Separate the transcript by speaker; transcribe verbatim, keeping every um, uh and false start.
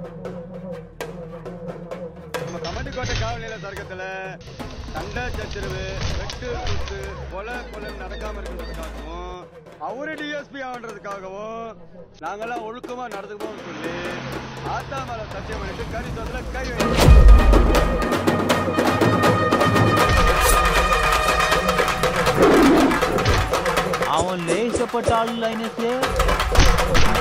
Speaker 1: நம்ம கமட்டிக்கோட்டை காவல் சர்க்கத்துல சண்டை சச்சரவு வெட்டு குத்து கொலை கொலை நடக்காம இருக்கிறதுக்காகவும் அவரு டிஎஸ்பி ஆகிறதுக்காகவும் நாங்கெல்லாம் ஒழுக்கமா நடந்துக்குவோம்னு சொல்லி ஆத்தா மேல சத்தியம் பண்ணிட்டு கறி சொத்துல கை
Speaker 2: அவன் லேசப்பட்ட ஆள் லைனஸே